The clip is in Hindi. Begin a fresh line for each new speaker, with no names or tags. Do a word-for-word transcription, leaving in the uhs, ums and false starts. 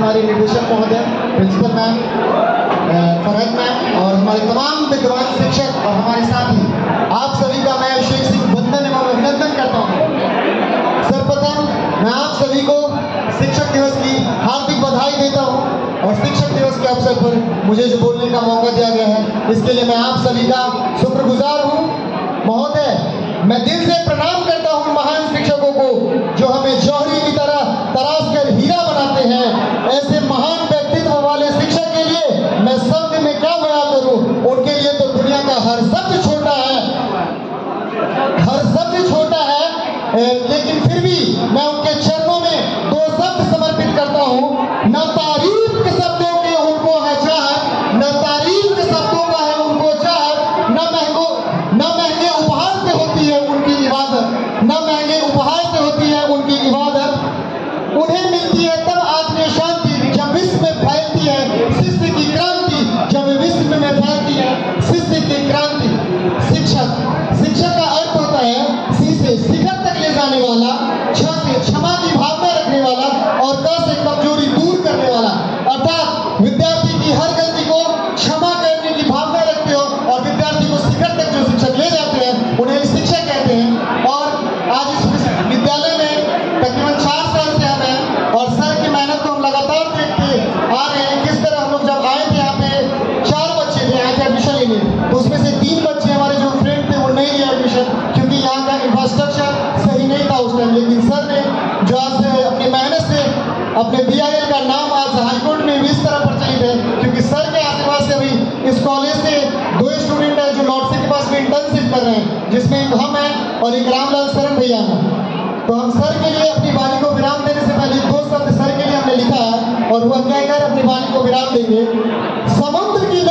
हमारे निदेशक महोदय, प्रिंसिपल मैम, फरहत मैम और हमारे तमाम विद्वान शिक्षक और हमारे साथी, आप सभी का मैं अभिषेक सिंह वंदन एवं अभिनंदन करता हूँ। सर्वप्रथम मैं आप सभी को शिक्षक दिवस की हार्दिक बधाई देता हूँ और शिक्षक दिवस के अवसर पर मुझे जो बोलने का मौका दिया गया है इसके लिए मैं आप सभी का शुक्रगुजार हूँ। महोदय, मैं दिल से प्रणाम करता हूँ महान शिक्षकों को जो हमें जौहरी की तरह तराश कर हीरा बनाते हैं। ऐसे महान व्यक्तित्व वाले शिक्षक के लिए मैं शब्द में क्या बयां करूं। उनके लिए तो दुनिया का हर शब्द छोटा है, हर शब्द छोटा है, लेकिन फिर भी मैं उनके चरणों में दो शब्द समर्पित करता हूँ। न तारीफ के शब्दों के उनको है चाहत, न तारीफ के शब्दों का है उनको चाहत, न महंगो न महंगे उपहार से होती है उनकी इबादत, न महंगे उपहार से होती है उनकी इबादत। उन्हें मिलती है तब आत्मीय शांति जब विश्व में फैलती है शिष्य की क्रांति, जब विश्व में फैलती है शिष्य की क्रांति। शिक्षक शिक्षक का अर्थ होता है सी से शिखर तक ले जाने वाला, छ से क्षमा की भावना रखने वाला और क से कमजोरी दूर करने वाला। अर्थात विद्यार्थी की हर गलती को क्षमा करने की भावना रखते हो और विद्यार्थी को शिखर तक जो शिक्षक ले जाते हैं उन्हें शिक्षक कहते हैं। और आज इस विद्यालय में तकरीबन चार साल से हम हैं और सर की मेहनत को हम लगातार देखते आ रहे हैं। किस तरह हम लोग जब आए थे यहाँ पे चार बच्चे थे यहाँ पे एडमिशन लेने, तो उसमें से तीन बच्चे हमारे जो फ्रेंड थे वो नहीं लिए एडमिशन क्योंकि यहाँ का इंफ्रास्ट्रक्चर सही नहीं था उस टाइम। लेकिन सर ने जो आज अपनी मेहनत से अपने बी आई एल का नाम आज हाईकोर्ट में भी इस तरह प्रचलित है क्योंकि सर के आशीर्वाद से अभी इस कॉलेज से दो स्टूडेंट हैं जो लॉर्डसे के पास में इंटर्नशिप कर रहे हैं, जिसमें एक हम हैं और एक रामलाल शरण भैया हैं। तो हम सर के लिए अपनी वाणी को विराम देने से पहले दो शब्द सर के लिए हमने लिखा है और वह कहकर अपनी वाणी को विराम देंगे। समुद्र की